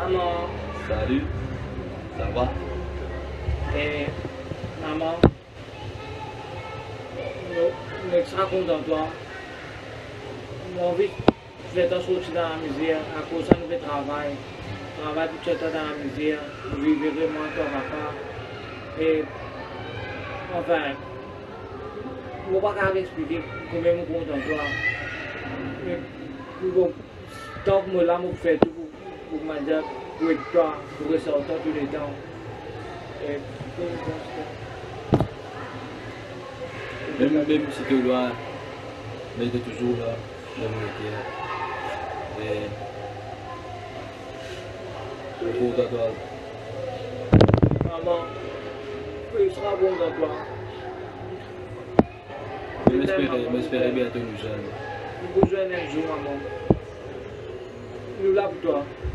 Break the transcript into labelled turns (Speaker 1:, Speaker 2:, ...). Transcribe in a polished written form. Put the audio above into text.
Speaker 1: Maman.
Speaker 2: Salut. Ça va?
Speaker 1: Et maman, je suis très content de toi. J'ai envie de te sortir dans la misère à cause de notre travail. Travail pour te dans la misère, vivre vraiment ton papa. Et enfin, je ne peux pas expliquer combien je suis content de toi. Mais tant que je l'ai fait tout pour me dire pour être toi, pour ressortir tous les temps. Et
Speaker 2: Même si tu es loin, mais tu es toujours là, la vérité. Et je suis content de toi.
Speaker 1: maman, il sera bon dans toi.
Speaker 2: Je m'espérais bientôt nous jeunes.
Speaker 1: Nous besoin d'un jour, maman. Nous là pour toi.